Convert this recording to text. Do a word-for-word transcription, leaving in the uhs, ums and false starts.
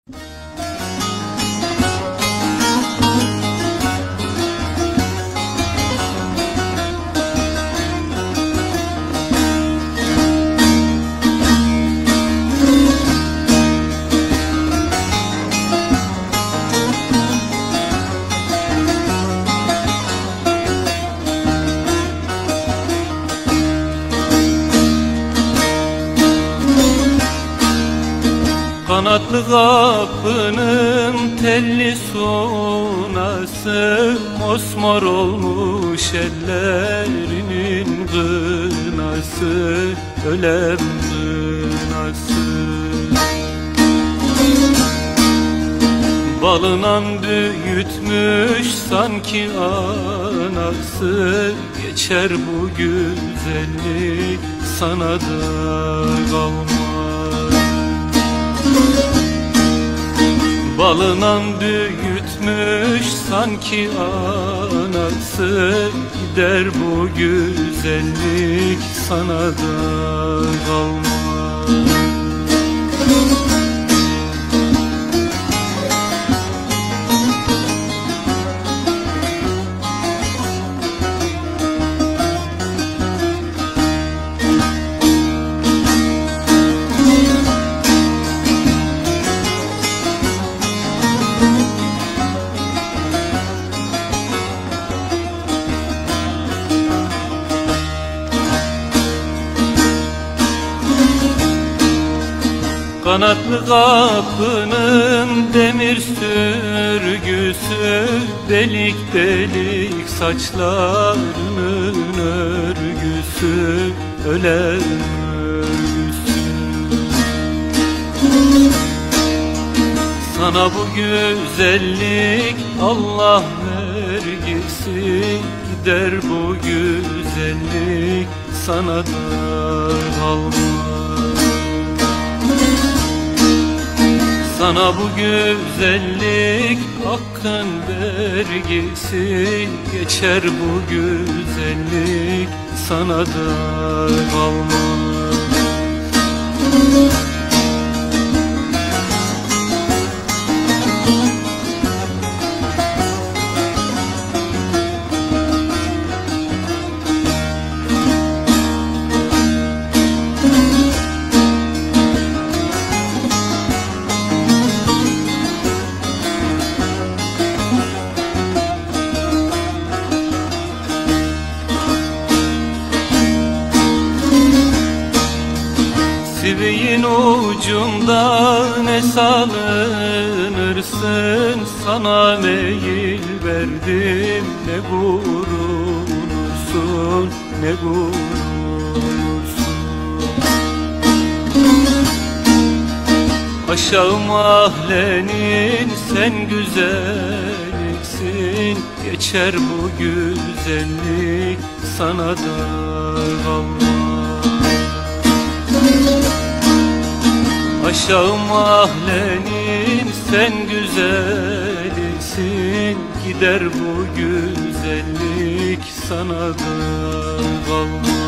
Kanatlı kapının telli sunası, mosmor olmuş ellerinin kınası, ölem kınası. Balından büyütmüş sanki anası, geçer bu güzellik sana da kalmaz. Balından büyütmüş sanki anası, gider bu güzellik sana da kalmaz. Kanatlı kapının demir sürgüsü, delik delik saçlarının örgüsü, ölen örgüsü. Sana bu güzellik Allah vergisi, gider bu güzellik sana da kalmaz. Sana bu güzellik hakkın vergisi, geçer bu güzellik sana da kalmaz. Siviğin ucunda ne salınırsın, sana meyil verdim ne vurulursun, ne vurulursun. Aşağı mahallenin sen güzelliksin, geçer bu güzellik sana da kalmaz. Aşağı mahallenin sen güzelliksin, gider bu güzellik sana da kalmaz.